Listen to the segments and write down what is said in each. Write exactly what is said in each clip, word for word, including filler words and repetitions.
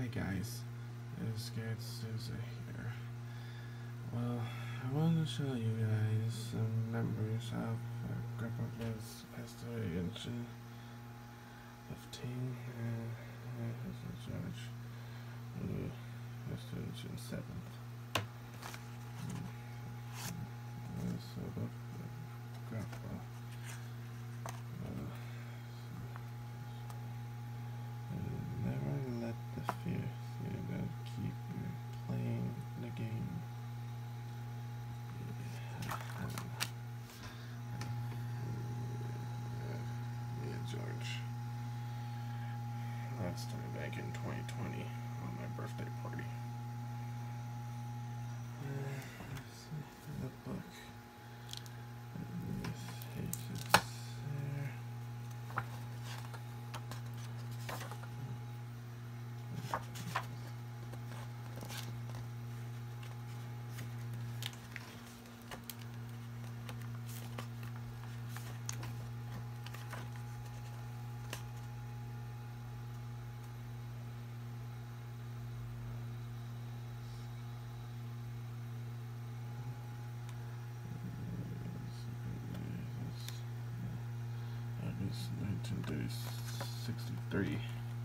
Hi guys, it's Garrett here. Well, I want to show you guys some memories of a group of this past in fifteen and uh, George, uh, in seventh. Uh, so the grandpa. Never let the fear fear that keep you playing the game. Yeah, George. Last time back in twenty twenty on my birthday party. Let's see the book. This pages there. nineteen sixty-three.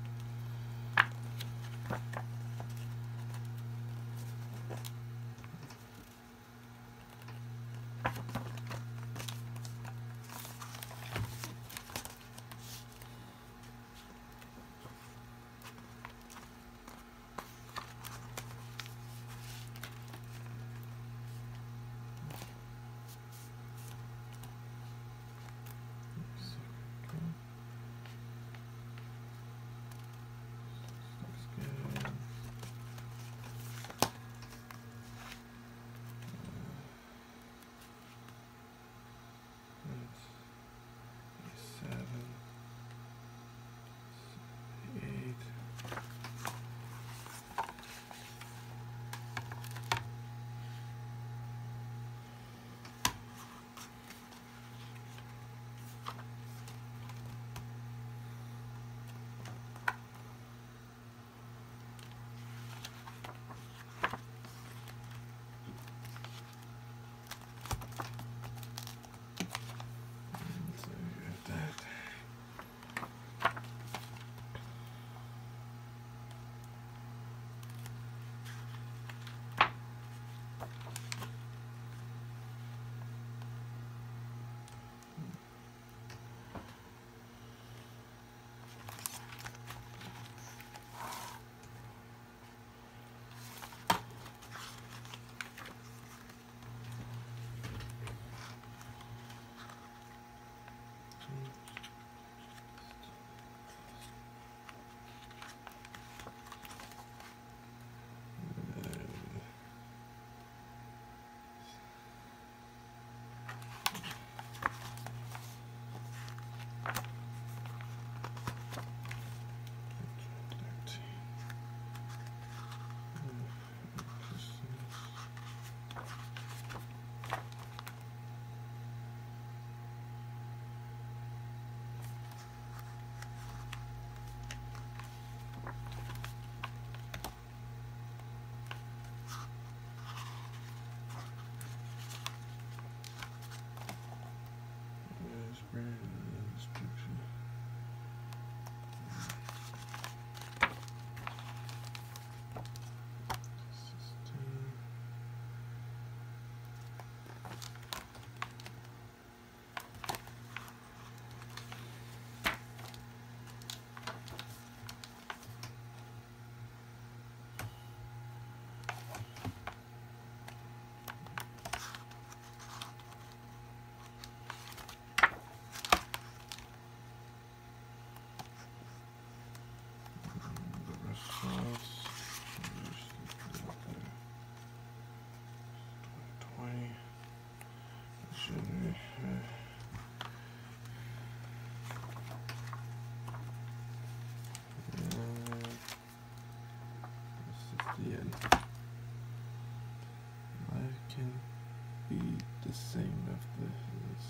Life can be the same after this,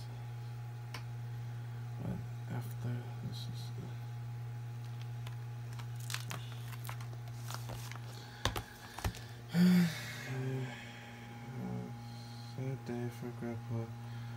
but after this is the put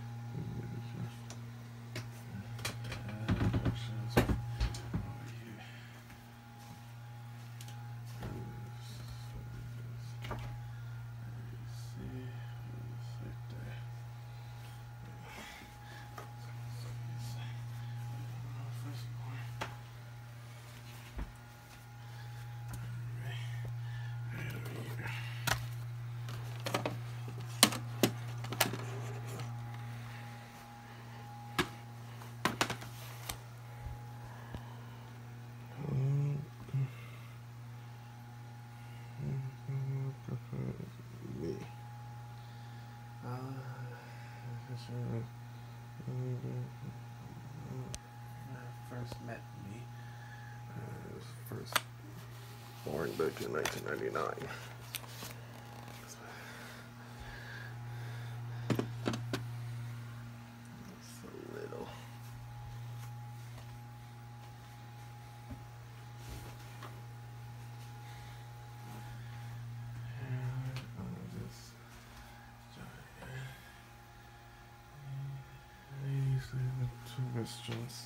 first met me. I was first born back in nineteen ninety-nine. So little. Two questions.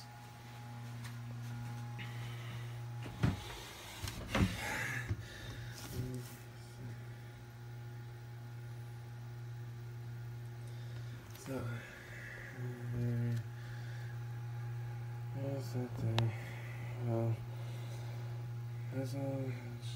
So, here's the thing. Well, as I